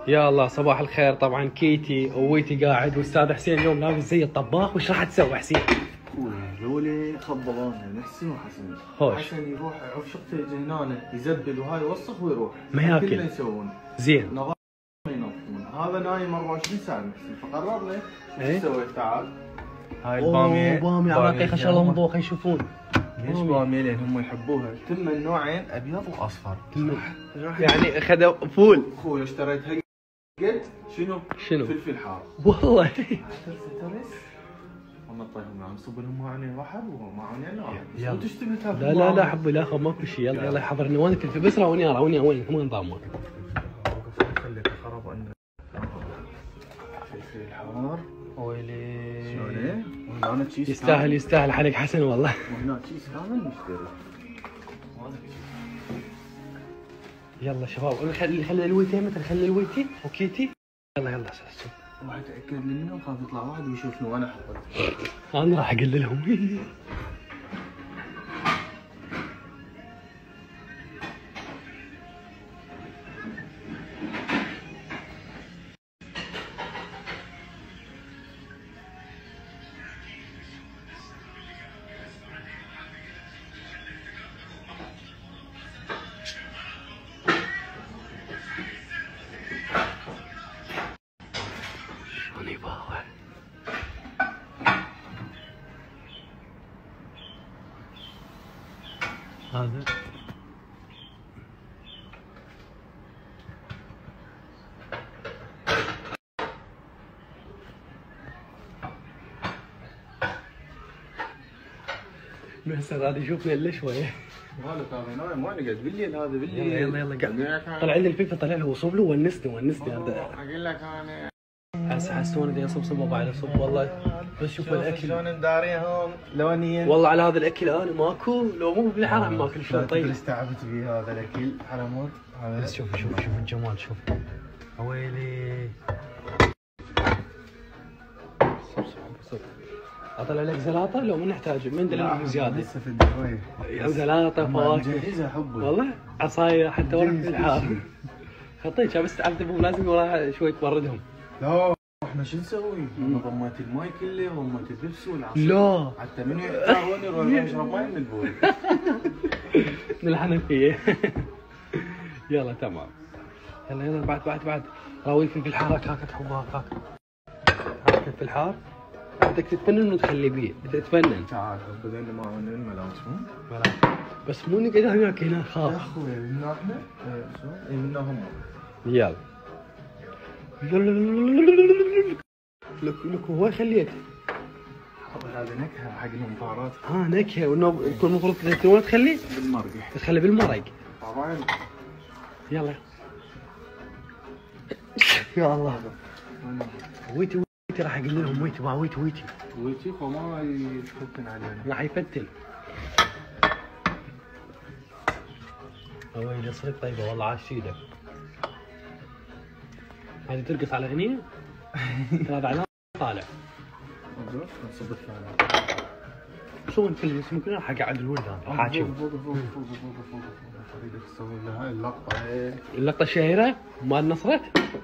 يا الله صباح الخير. طبعا كيتي وويتي قاعد واستاذ حسين اليوم لابس زي الطباخ. وش راح تسوي حسين؟ ذولي خبضانه محسن وحسن. خوش. حسن يروح يعوف شقته يجي هنا يزبل وهاي يوسخ ويروح. ما ياكل. كله يسوون. زين. نظام ما ينظفون. هذا نايم 24 ساعه محسن فقررنا ايه؟ ايش سويت تعال. هاي الباميه. باميه عراقي خش الله مطبوخ يشوفون. ليش باميه؟ لان هم يحبوها. تم النوعين ابيض واصفر. يعني اخذوا فول. اخوي اشتريتها قلت شنو؟ فلفل حار. والله. ترس هم الطيب معهم صب لهم معنا واحد ومعنا لا وتشتبه تاكل. لا حبي لا اخذ ماكو شيء. يلا حضرني وين الفلفل بس راوني وين نظامك؟ خليك خرب عندنا فلفل الحار. ويلي شلونه؟ وهنا تشيز يستاهل حرق حسن والله. وهنا تشيز كامل مشتري. يلا شباب خلي الويتي متى خلي الويتي وكيتي. يلا اساس راح اتاكد منه وخاف يطلع واحد ويشوفني وانا حطيت. انا راح اقول لهم. هذا بس هذا يشوفنا الا شويه. مالك هذا نايم ما نقعد بالليل هذا بالليل. يلا قاعد طلع لي الفلفل طلع له وصب له ونسني هذا. اقول لك انا حسوني بدي اصب بعد اصب والله. بس شوف الاكل شلون مداريهم لونيا. والله على هذا الاكل انا ماكو لو مو بالحرام ماكل شلون طيب. استعبت فيه هذا الاكل حرامات. بس شوف الجمال شوف. ويلي صب اطلع لك زلاطه لو ما نحتاج من دليل زياده. لسه في الدوايه زلاطه فواكه مجهزها حبي والله. عصايه حتى ورق في الحار خطيتها بس تعبت ابو لازم وراها شوي تبردهم. لا احنا شو نسوي؟ انا ضميت الماي كله وضميت البيبسي والعصير. لا حتى منو يحتار وين يروح يشرب ماي من البول من الحنفيه. يلا تمام. يلا بعد راوي في الحار هاك تحبها هاك في الحار. بدك تتفنن وتخلي بيه تتفنن. تعال بدينا ما عندنا الملابس مو؟ بس مو نقعد هناك خاف. يا اخوي منا احنا اي منا هم. يلا لك هو خليت هذا نكهه حق المباراه. نكهه يكون المفروض تخلي بالمرق. تخلي بالمرق طبعا. يلا يا الله. ويتي راح اقول لهم ويتي فما يفتن علينا. راح يفتن. ويلي صرت طيبه والله عاش ايدك. هذه ترقص على اغنيه. هذا على طالع. صبت فعلا. شو الفيلم ممكن راح اقعد الولد انا راح اشوف. فوق تسوي لها اللقطه. اللقطه الشهيره مال نصرت.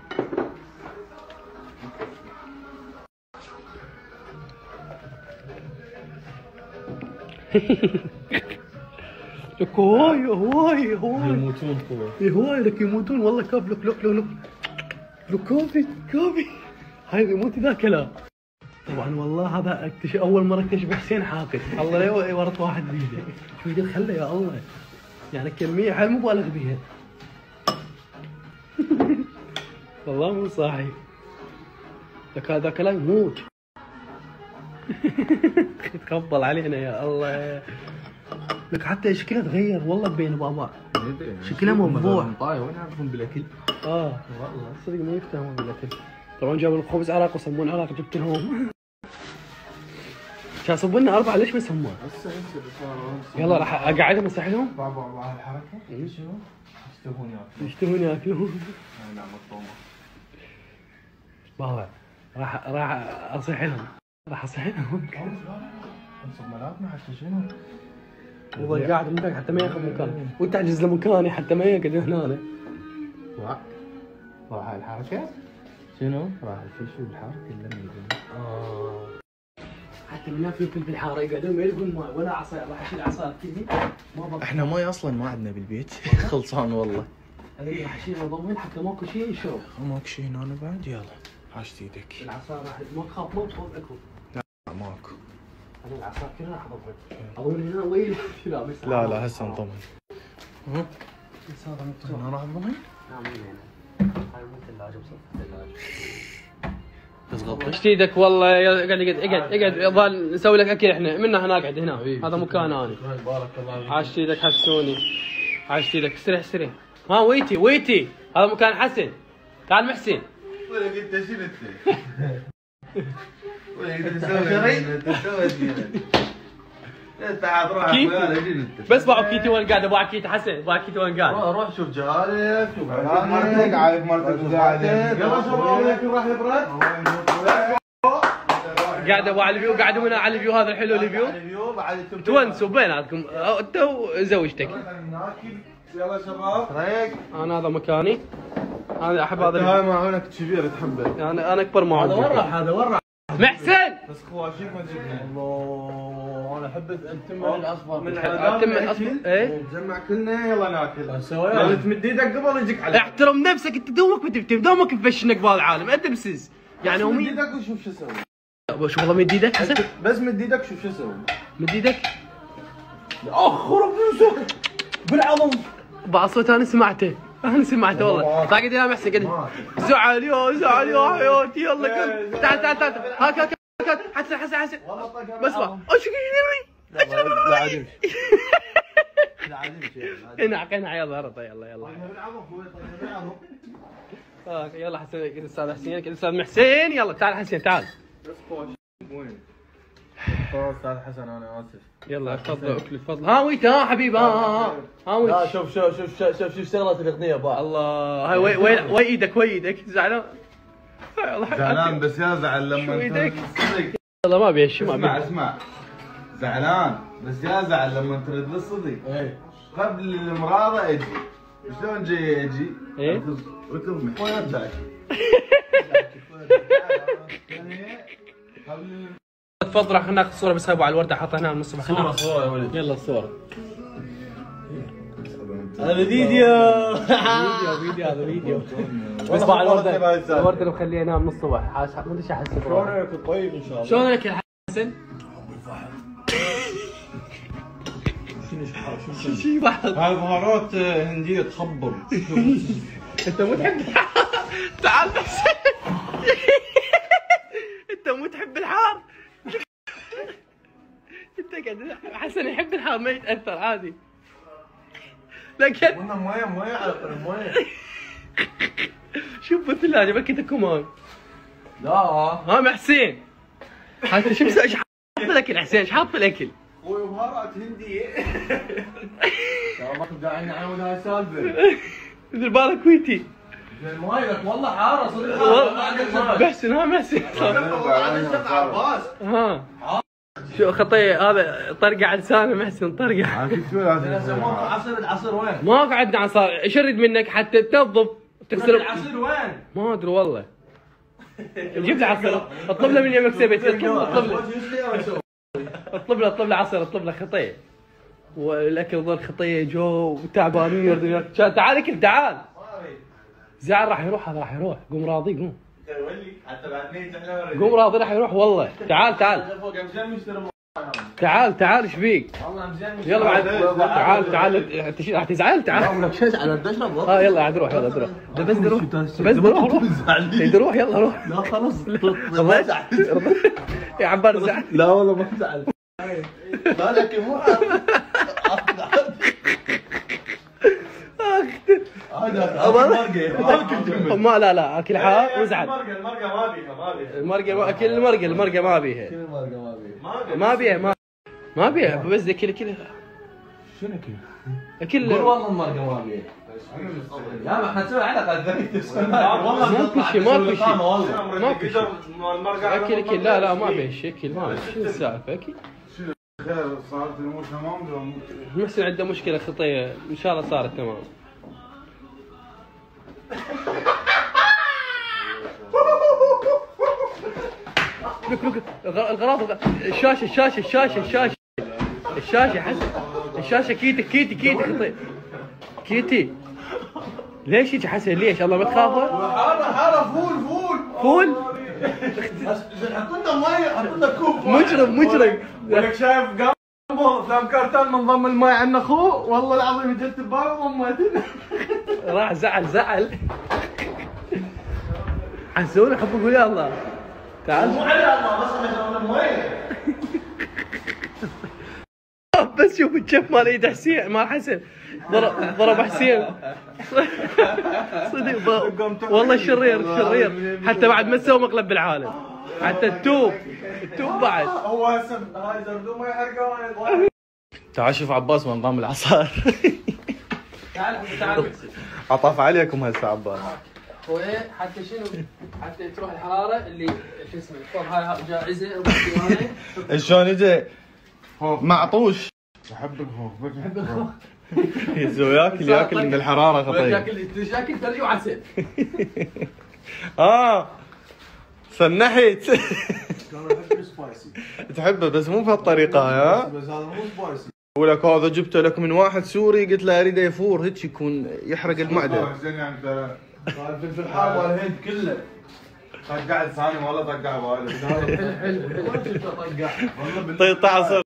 لك هواي يموتون هواي لك يموتون والله. كاف لك كافي هاي يموت ذا كلام. طبعا والله هذا اول مره اكتشف حسين حاقد. الله لا ورط واحد بيده شو يقول خله يا الله. يعني كميه حال مبالغ بيها. والله مو صاحي. لك هذا كلام يموت. تقبل علينا يا الله. لك حتى شكله تغير والله بين بابا. شكله موضوع. وين يعرفون بالاكل؟ والله صدق ما يفتهمون بالاكل. طبعا جابوا الخبز عراق وسمون عراق جبت لهم. كان صبوا لنا 4 ليش بس هم؟ يلا راح اقعدهم اسحلهم. بعض الحركه. شنو؟ يشتهون ياكلون. نعم مطعومه. بابا راح اصحلهم. انصب ملابنا حتى شنو؟ والله قاعد عندك حتى ما ياخذ مكان وانت عجز له مكاني حتى ما يقعد هنا. راح الحركه شنو؟ راح الفلفل الحار كله موجود. حتى من في فلفل حار يقعدون ما يلقون ماء ولا عصير، راح اشيل عصير كذي احنا ماي اصلا ما عندنا بالبيت خلصان والله. هذه راح اشيل اضمن حتى ماكو شيء يشرب. ماكو شيء هنا بعد. يلا عاشت ايدك. العصير راح ما تخاف ما تخاف اكو. لا ماكو. انا العصير كله راح اضمن هنا وين لا لا هسه نضمن. بس هذا مفتوح. انا راح اضمن؟ نعم هنا. هاي مو ثلاجه بصف ثلاجه. بس غطي. عاشت ايدك والله. اقعد ظل نسوي لك اكل احنا منا هنا اقعد هنا. هذا مكان انا. بارك الله فيك. عاشت ايدك حسوني. عاشت ايدك استريح. ها ويتي هذا مكان حسن. تعال محسن. ولا قلت شنو انت؟ ولا قلت تسوي انت عاد روح بس باعوا كيتي وين قاعد. ابو كيتي حسن. ابو كيتي وين قاعد؟ روح شوف جارك شوف مرتك. عارف مرتك قاعد. يلا شباب راح يبرد. قاعد ابو على الفيو. قاعدوا هنا على الفيو هذا الحلو الفيو. تونسوا بيناتكم انت وزوجتك. يلا شباب ريق. انا هذا مكاني. انا احب هذا. هاي معونك كبير تحبه. انا اكبر معون. هذا ورع محسن. بس خواشيك ما تجيبنا. الله انا احب التمر الاصفر. التمر الاصفر ايه. نجمع كلنا يلا ناكل. يلا تمد ايدك قبل يجيك على. احترم نفسك انت. دومك مفشنك بهذا العالم. انت بسز يعني مد ايدك وشوف شو اسوي. شوف والله مد ايدك حسن. بس مد ايدك شوف شو اسوي. مد ايدك. خرب نفسك بالعظم. بعض صوت انا سمعته والله. قاعد يا محسن قاعد زعل يا حياتي. يلا تعال هاك حسن بس ما لا عاد قنع يلا رضا يلا يلا حسن الاستاذ حسين الاستاذ محسن. يلا تعال حسين تعال. وين؟ استاذ حسن انا اسف. يلا تفضل اكل تفضل. ها ويت ها حبيبي ها ويت. لا شوف اشتغلت الاغنيه بقى. الله هاي وين ايدك زعلان. زعلان بس يا زعل لما ايدك. والله ما ابي شيء ما ابي. اسمع زعلان بس يا زعل لما ترد للصديق. قبل المراضة اجي. شلون اجي؟ ايه ركض محورتك. تفضل راح ناخذ صوره بس ابو على الورده حطيناها من الصبح. صوره يا ولد. يلا الصوره. هذا فيديو. هذا فيديو. بس على الورده اللي مخليناها من الصبح. ما ادري ايش احس. شلونك طيب ان شاء الله. شلونك يا حسن؟ شو يضحك؟ هاي بهارات هنديه تخبر. انت مو تحب تعال حسن. انت مو تحب الحار. انت قاعد حسن يحب الحار ما يتاثر عادي. لكن قلنا مويه على المويه. شوف بالثلاجه بكيت كمان. لا ها محسين حتى شو مسوي؟ ايش حاط الاكل حسين؟ ايش حاط الاكل؟ خوي بهارات هنديه. ما قاعد نعاود هاي السالفه. دير بالك ويتي. الماي والله حاره صدق. محسن ها محسن. ها شو خطيه هذا طرقع على لسانه محسن طرقع. عصير وين؟ ما قعدنا عصير. ايش اريد منك حتى تنظف تغسل العصير وين؟ ما ادري والله. جيب لي عصير. اطلب له من يمك سبت. اطلب له عصير. اطلب له خطيه. والاكل ظل خطيه جو تعبانين. تعال اكل تعال. زعل راح يروح. هذا راح يروح. قوم راضي قوم. قوم راضي راح يروح والله. تعال تعال ايش فيك؟ يلا بعد تعال انت راح تزعل. تعال يلا عاد روح. يلا روح بس روح يلا روح. لا خلاص يا عبار زعل. لا والله ما زعل. مالك مو هذا ما لا اكل حار وزعل. المرقه ما بيها. ما بيها بس اكل شنو اكل والله المرقه ما بيها. يا ما حنسوي حلقه والله ماكو شيء اكل لا ما بيه شيء. اكل ما شو السالفه اكل. خير صارت الامور تمام. محسن عنده مشكله خطيه ان شاء الله صارت تمام. لك الغراض الشاشة حسن الشاشة كيتي خطير كيتي ليش يجي حسن ليش الله ما تخافه؟ حارة فول حطينا مي حطينا كوب مجرم ولك شايف قبل افلام كرتون من ضم المي عند اخوه والله العظيم جت ببالي ضميتنا راح زعل حسون حبك ويا الله تعال مو على الله بس عشان المي بس شوف الجف مال ايد حسين مال حسن ضرب حسين صدق والله شرير حتى بعد ما سوى مقلب بالعالم حتى التوب بعد هو هسه هاي زردومه يحرقها. تعال شوف عباس وين قام العصار. تعال عطف عليكم هسه عباس. وايه حتى شنو حتى تروح الحراره اللي شو اسمه الفور هاي جائزه شلون اجى معطوش احب الخوخ ياكل من الحراره خطير. ياكل ثلج وعسل. سنحت. انا احب السبايسي تحبه بس مو بهالطريقه ها. بس هذا مو سبايسي. ولك هذا جبته لك من واحد سوري قلت له اريده يفور هيك يكون يحرق المعده. زين يعني انت في الحار مال الهند كله طقع لساني والله طقع بالي. حلو والله طيب تعال